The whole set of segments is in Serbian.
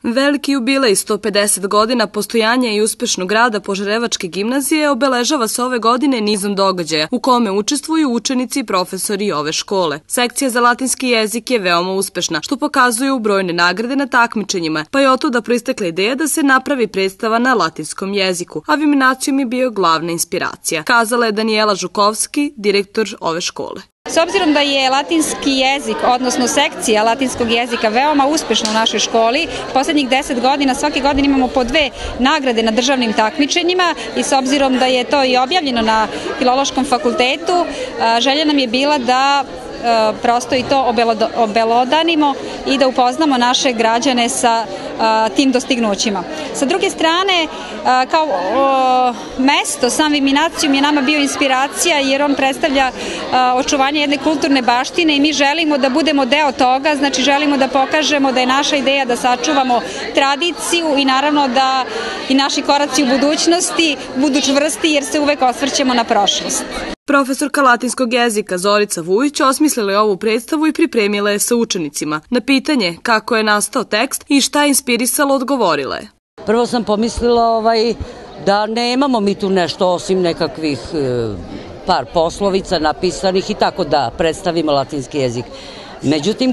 Veliki jubilej 150 godina postojanja i uspešnog rada Požarevačke gimnazije obeležava se ove godine nizom događaja u kome učestvuju učenici i profesori ove škole. Sekcija za latinski jezik je veoma uspešna, što pokazuju brojne nagrade na takmičenjima, pa je otuda proistekla ideja da se napravi predstava na latinskom jeziku, a Viminacijum je bio glavna inspiracija, kazala je Danijela Žukovski, direktor ove škole. S obzirom da je latinski jezik, odnosno sekcija latinskog jezika veoma uspešna u našoj školi, poslednjih 10 godina svake godine imamo po 2 nagrade na državnim takmičenjima i s obzirom da je to i objavljeno na Filološkom fakultetu, želja nam je bila da prosto i to obelodanimo i da upoznamo naše građane sa tim dostignućima. Sa druge strane, kao mesto, sam Viminacijum je nama bio inspiracija jer on predstavlja očuvanje jedne kulturne baštine i mi želimo da budemo deo toga, znači želimo da pokažemo da je naša ideja da sačuvamo tradiciju i naravno da i naši koraci u budućnosti budu čvrsti jer se uvek osvrćemo na prošlost. Profesorka latinskog jezika Zorica Vujić osmislila je ovu predstavu i pripremila je sa učenicima. Na pitanje kako je nastao tekst i šta je inspirisalo odgovorila je. Prvo sam pomislila da nemamo mi tu nešto osim nekakvih par poslovica napisanih i tako da predstavimo latinski jezik. Međutim,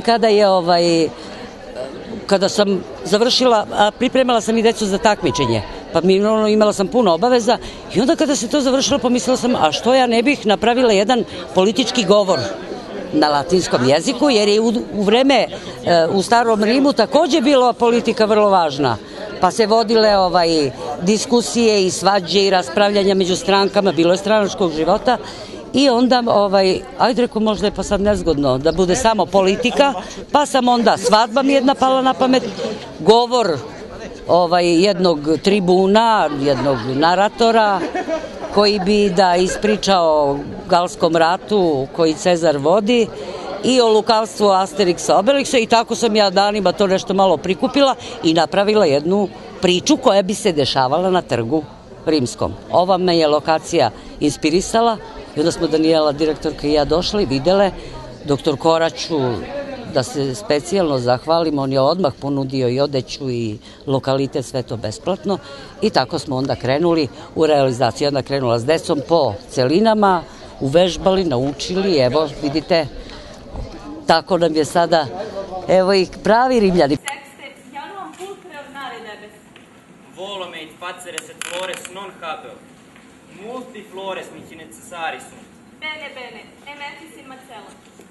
kada sam završila, pripremala sam i decu za takmičenje, pa imala sam puno obaveza i onda kada se to završilo pomislila sam, a što ja ne bih napravila jedan politički govor na latinskom jeziku, jer je u vreme u Starom Rimu takođe bila politika vrlo važna, pa se vodile diskusije i svađe i raspravljanja među strankama, bilo je stranačkog života. I onda, ajde reko, možda je pa sad nezgodno da bude samo politika, pa sam onda, svadba mi jedna pala na pamet, govor jednog tribuna, jednog naratora, koji bi da ispriča o Galskom ratu koji Cezar vodi i o lukavstvu Asterixa Obelixa i tako sam ja danima to nešto malo prikupila i napravila jednu priču koja bi se dešavala na trgu Rimskom. Ova me je lokacija inspirisala i onda smo Danijela, direktorka i ja došli, videle, doktor Koraću, da se specijalno zahvalim, on je odmah ponudio i odeću i lokalitet, sve to besplatno i tako smo onda krenuli u realizaciju. Onda krenula s decom po celinama, uvežbali, naučili, evo vidite, tako nam je sada, evo i pravi Rimljani. Volome et faceres et flores non habeo, multi flores mihi necessarisum. Bene, bene, ementis in Marcella.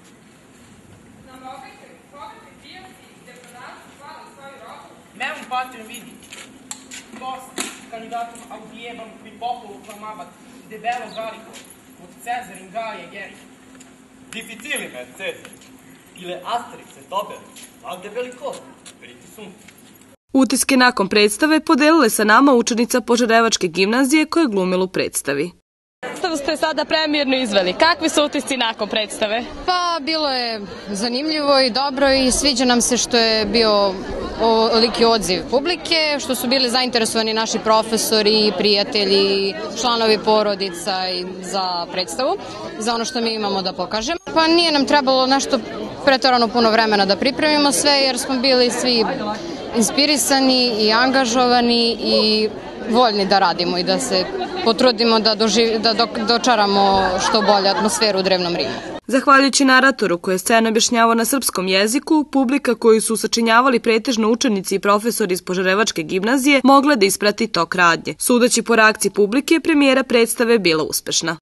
Meum patrium vidi, post candidatum audiebam qui popolo clamabat de bello Gallico, ut Caesar in Gallia geri. Difficile me, Caesar, ile Asterix et Obelix, laude bellicos, veriti sunt. Utiske nakon predstave podelile sa nama učenica Požarevačke gimnazije koja je glumila u predstavi. Predstavu ste sada premijerno izveli. Kakvi su utisci nakon predstave? Pa, bilo je zanimljivo i dobro i sviđa nam se što je bio ovoliki odziv publike, što su bili zainteresovani naši profesori, prijatelji, članovi porodica za predstavu, za ono što mi imamo da pokažemo. Pa nije nam trebalo nešto preterano puno vremena da pripremimo sve, jer smo bili svi inspirisani i angažovani i voljni da radimo i da se potrudimo da dočaramo što bolje atmosferu u Drevnom Rimu. Zahvaljujući naratoru koji je scenu objašnjavao na srpskom jeziku, publika koju su sačinjavali pretežno učenici i profesori iz Požarevačke gimnazije mogla da isprati tok radnje. Sudeći po reakciji publike, premijera predstave bila uspešna.